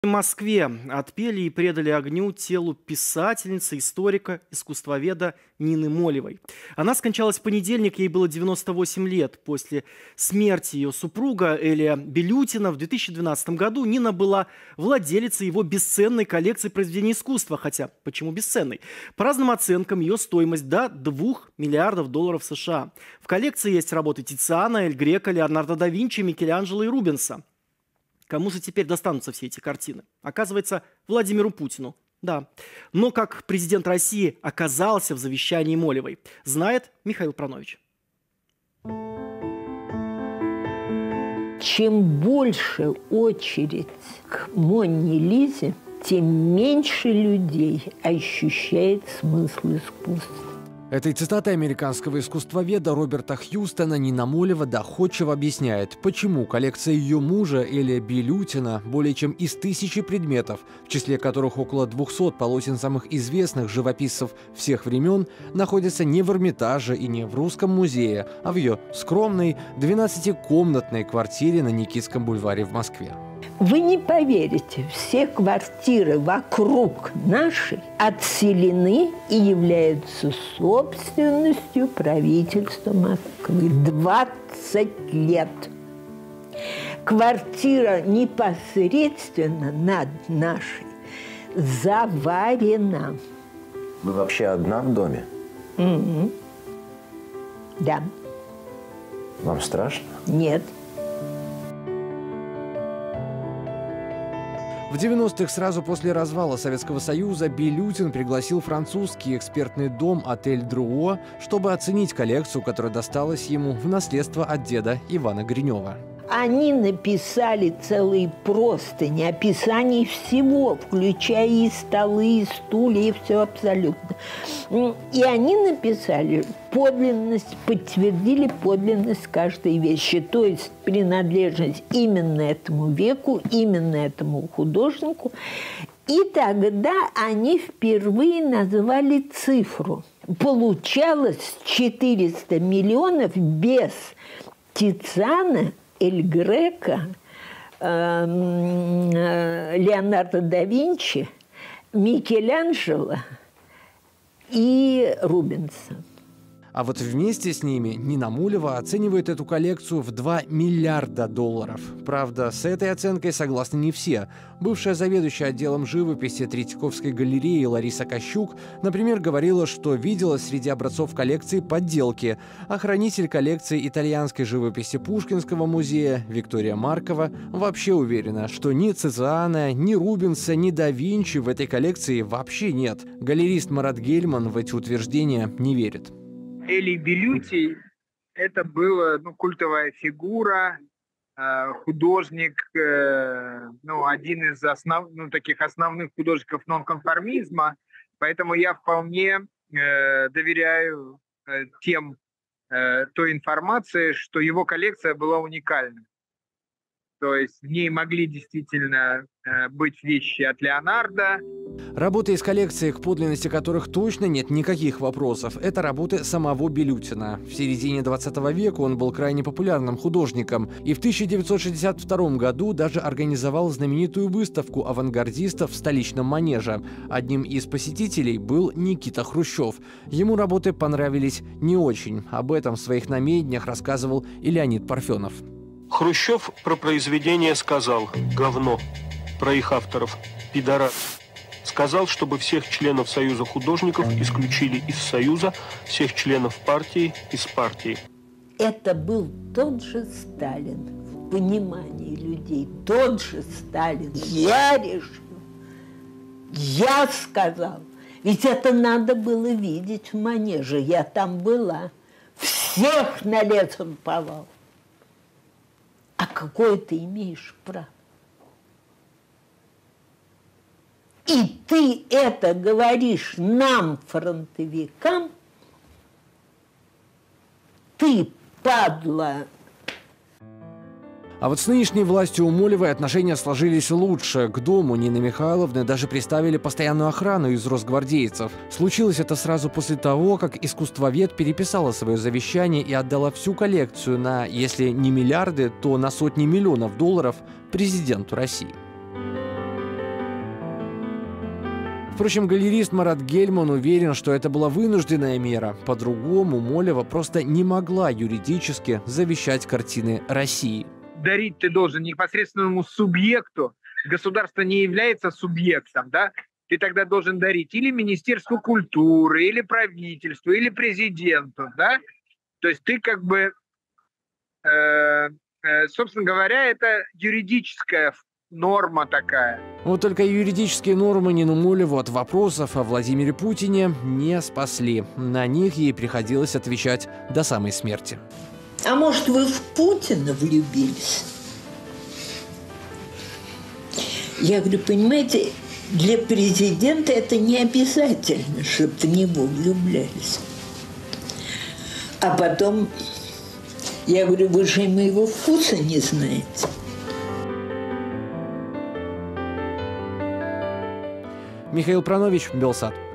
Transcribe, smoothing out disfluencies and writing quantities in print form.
В Москве отпели и предали огню телу писательницы, историка, искусствоведа Нины Молевой. Она скончалась в понедельник, ей было 98 лет. После смерти ее супруга Элия Белютина в 2012 году Нина была владелицей его бесценной коллекции произведений искусства. Хотя, почему бесценной? По разным оценкам, ее стоимость до $2 миллиардов США. В коллекции есть работы Тициана, Эль Греко, Леонардо да Винчи, Микеланджело и Рубенса. Кому же теперь достанутся все эти картины? Оказывается, Владимиру Путину. Да. Но как президент России оказался в завещании Молевой, знает Михаил Пранович. Чем больше очередь к Моне Лизе, тем меньше людей ощущает смысл искусства. Этой цитатой американского искусствоведа Роберта Хьюстона Нина Молева доходчиво объясняет, почему коллекция ее мужа Элия Белютина более чем из 1000 предметов, в числе которых около 200 полотен самых известных живописцев всех времен, находится не в Эрмитаже и не в Русском музее, а в ее скромной 12-комнатной квартире на Никитском бульваре в Москве. Вы не поверите, все квартиры вокруг нашей отселены и являются собственностью правительства Москвы. 20 лет. Квартира непосредственно над нашей заварена. Вы вообще одна в доме? Да. Вам страшно? Нет. В 90-х, сразу после развала Советского Союза, Белютин пригласил французский экспертный дом «Отель Друо», чтобы оценить коллекцию, которая досталась ему в наследство от деда Ивана Гринева. Они написали целые простыни, описаний всего, включая и столы, и стулья, и все абсолютно. И они написали подлинность, подтвердили подлинность каждой вещи, то есть принадлежность именно этому веку, именно этому художнику. И тогда они впервые назвали цифру. Получалось 400 миллионов без Тициана, Эль Греко, Леонардо да Винчи, Микеланджело и Рубенса. А вот вместе с ними Нина Молева оценивает эту коллекцию в $2 миллиарда. Правда, с этой оценкой согласны не все. Бывшая заведующая отделом живописи Третьяковской галереи Лариса Кощук, например, говорила, что видела среди образцов коллекции подделки. А хранитель коллекции итальянской живописи Пушкинского музея Виктория Маркова вообще уверена, что ни Тициана, ни Рубенса, ни да Винчи в этой коллекции вообще нет. Галерист Марат Гельман в эти утверждения не верит. Элий Белютий – это была культовая фигура, художник, один из таких основных художников нонконформизма. Поэтому я вполне доверяю той информации, что его коллекция была уникальна. То есть в ней могли действительно быть вещи от Леонардо. Работы из коллекции, к подлинности которых точно нет никаких вопросов, это работы самого Белютина. В середине 20 века он был крайне популярным художником и в 1962 году даже организовал знаменитую выставку авангардистов в столичном Манеже. Одним из посетителей был Никита Хрущев. Ему работы понравились не очень. Об этом в своих намедниях рассказывал и Леонид Парфенов. Хрущев про произведение сказал «говно», про их авторов «пидорас». Сказал, чтобы всех членов Союза художников исключили из Союза, всех членов партии из партии. Это был тот же Сталин в понимании людей, тот же Сталин. Я решил, я сказал. Ведь это надо было видеть в Манеже, я там была. Всех на лес он повал. А какое ты имеешь право? И ты это говоришь нам, фронтовикам? Ты, падла! А вот с нынешней властью у Молевой отношения сложились лучше. К дому Нины Михайловны даже приставили постоянную охрану из росгвардейцев. Случилось это сразу после того, как искусствовед переписала свое завещание и отдала всю коллекцию на, если не миллиарды, то на сотни миллионов долларов президенту России. Впрочем, галерист Марат Гельман уверен, что это была вынужденная мера. По-другому Молева просто не могла юридически завещать картины России. Дарить ты должен непосредственному субъекту. Государство не является субъектом, да? Ты тогда должен дарить или Министерству культуры, или правительству, или президенту, да? То есть ты как бы, собственно говоря, это юридическая норма такая. Вот только юридические нормы Нину Молеву от вопросов о Владимире Путине не спасли. На них ей приходилось отвечать до самой смерти. А может, вы в Путина влюбились? Я говорю, понимаете, для президента это не обязательно, чтобы в него влюблялись. А потом, я говорю, вы же моего вкуса не знаете. Михаил Пранович, Белсат.